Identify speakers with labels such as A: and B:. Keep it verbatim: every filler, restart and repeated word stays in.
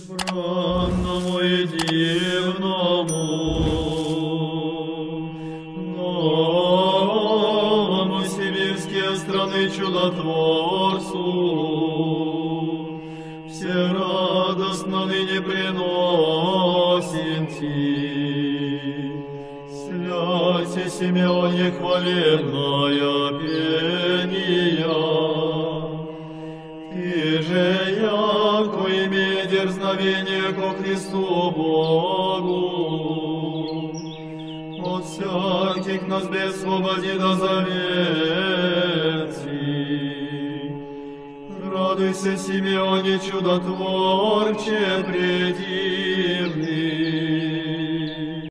A: Странному и дивному, новому сибирские страны чудотворцу, все радостно ныне приносим Ти. Слясе Симеоне хвалебная пения, Ты же, яко имей дерзновение ко Христу Богу, от всяких нас безсвободи до завети. Радуйся, Симеоне чудотворче предивный,